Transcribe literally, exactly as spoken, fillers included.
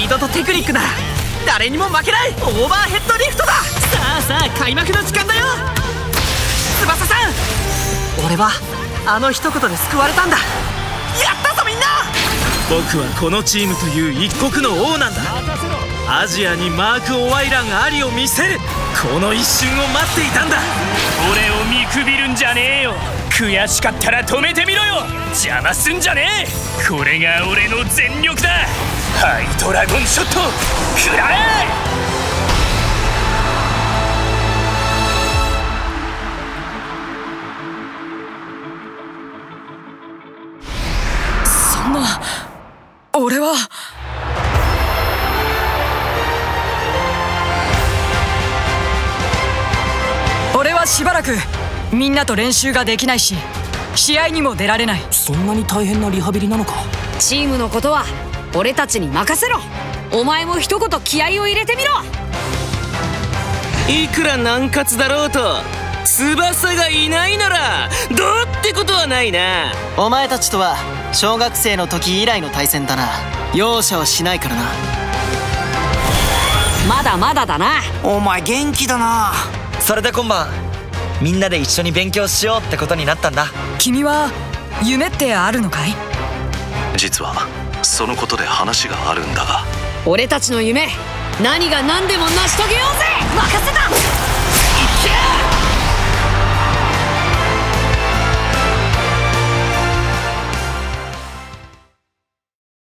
ードとテクニックなら誰にも負けないオーバーヘッドリフトだ。さあさあ開幕の時間だよ。翼さん、俺はあの一言で救われたんだ。やったぞみんな。 僕はこのチームという一国の王なんだ。アジアにマーク・オワイランありを見せる。この一瞬を待っていたんだ。 俺を見くびるんじゃねえよ。悔しかったら止めてみろよ。邪魔すんじゃねえ。これが俺の全力だ。ハイドラゴンショット食らえ。 そんな、俺は俺はしばらくみんなと練習ができないし、試合にも出られない。 そんなに大変なリハビリなのか。 チームのことは俺たちに任せろ。お前も一言気合を入れてみろ。 いくら軟活だろうと翼がいないならどうってことはないな。 お前たちとは小学生の時以来の対戦だな。容赦はしないからな。 まだまだだな。 お前元気だな。 それで今晩みんなで一緒に勉強しようってことになったんだ。 君は夢ってあるのかい？ 実はそのことで話があるんだが。 俺たちの夢、何が何でも成し遂げようぜ。任せた。いっけー。